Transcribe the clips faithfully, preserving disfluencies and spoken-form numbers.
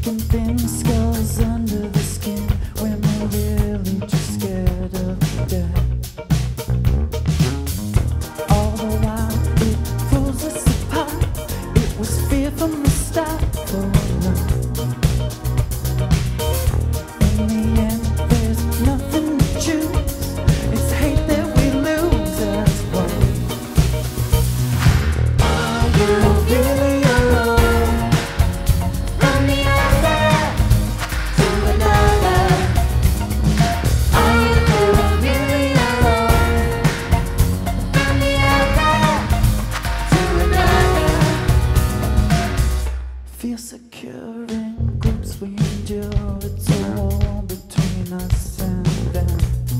making thin skulls under the skin when we're really just scared of death. All the while it pulls us apart. It was fear from the start for love. In the end, there's nothing to choose. It's hate that we lose as well. Are you really alone? Run me over to another. Are you really alone? Run me over to another. Feel secure in groups we endure. It's a wall between us and them.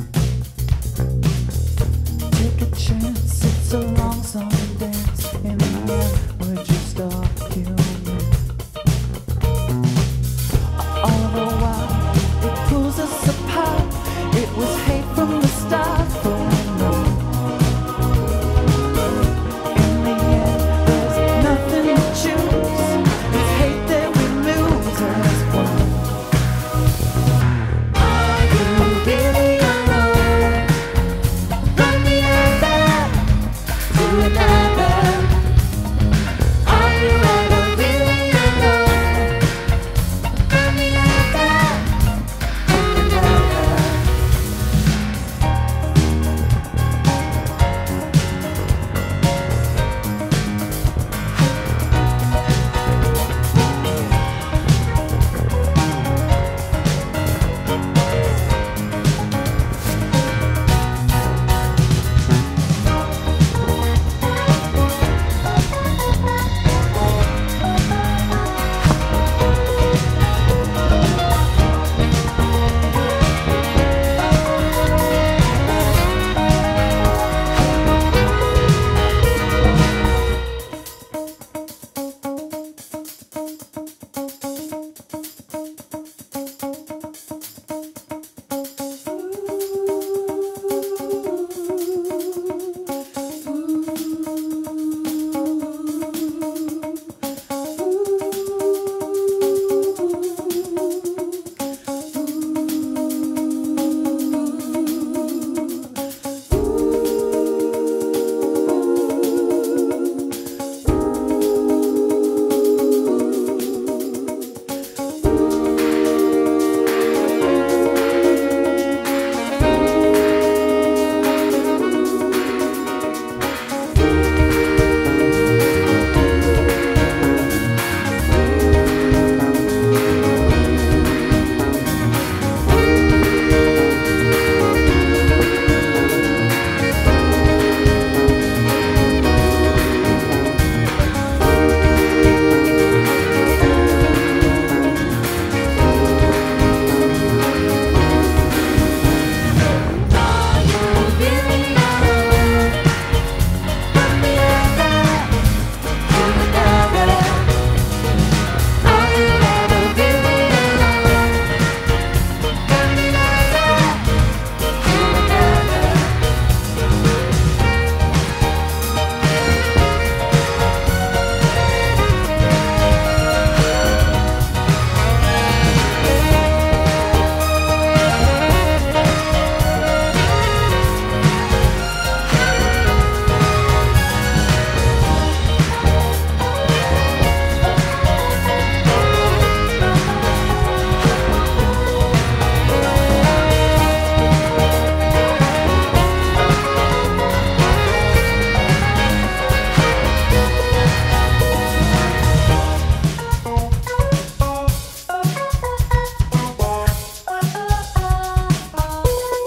Take a chance, it's a long song and dance. In the end, we're just all human. All the while, it pulls us apart. It was hate from the start for love. In the end, there's nothing to choose. It's hate that we lose as one. Are you really alone? Run me over to another. Are you ever really alone? Run me over to another.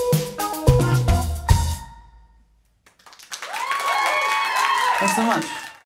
Thanks so much.